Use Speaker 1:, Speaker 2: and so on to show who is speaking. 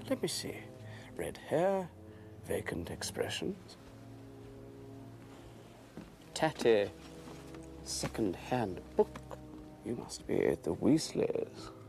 Speaker 1: Let me see. Red hair, vacant expressions. Tatty, second-hand book. You must be at the Weasleys.